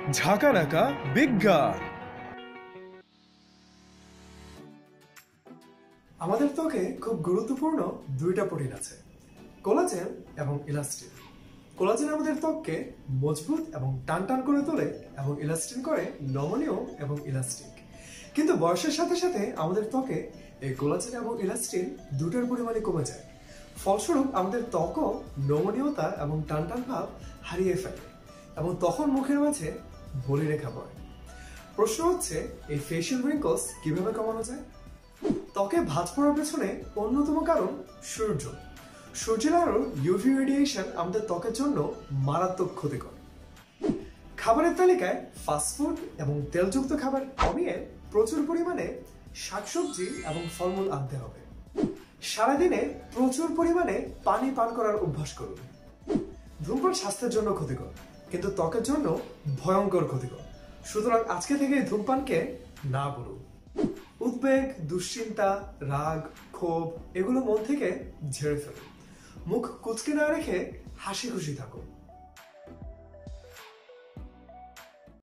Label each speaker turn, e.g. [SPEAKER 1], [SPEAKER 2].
[SPEAKER 1] ঝাঁকানাকা বিজ্ঞান।
[SPEAKER 2] আমাদের ত্বকে খুব গুরুত্বপূর্ণ দুইটা প্রোটিন আছে, কোলাজেন এবং ইলাস্টিন। কোলাজেন আমাদের ত্বককে মজবুত এবং টানটান করে তোলে এবং ইলাস্টিন করে নমনীয় এবং ইলাস্টিক। কিন্তু বয়সের সাথে সাথে আমাদের ত্বকে এই কোলাজেন এবং ইলাস্টিন দুটোর পরিমাণে কমে যায়। ফলস্বরূপ আমাদের ত্বকও নমনীয়তা এবং টানটান ভাব হারিয়ে ফেলে এবং তখন মুখের মাঝে বলিরেখা পড়ে। প্রশ্ন হচ্ছে, এই ফেশিয়াল রিঙ্কলস কিভাবে কমানো যায়? ত্বকে ভাঁজ পড়ার পেছনে অন্যতম কারণ সূর্য। সূর্যের আলোর ইউভি রেডিয়েশন আমাদের ত্বকের জন্য মারাত্মক ক্ষতিকর। খাবারের তালিকায় ফাস্টফুড এবং তেলযুক্ত খাবার কমিয়ে প্রচুর পরিমাণে শাকসবজি এবং ফলমূল আনতে হবে। সারাদিনে প্রচুর পরিমাণে পানি পান করার অভ্যাস করুন। ধূমপান স্বাস্থ্যের জন্য ক্ষতিকর, কিন্তু ত্বকের জন্য ভয়ঙ্কর ক্ষতিকর। সুতরাং আজকে থেকে ধূমপানকে না বলুন। উদ্বেগ, দুশ্চিন্তা, রাগ, ক্ষোভ এগুলো মন থেকে ঝেড়ে ফেলুন। মুখ কুঁচকে না রেখে হাসি খুশি থাকুন।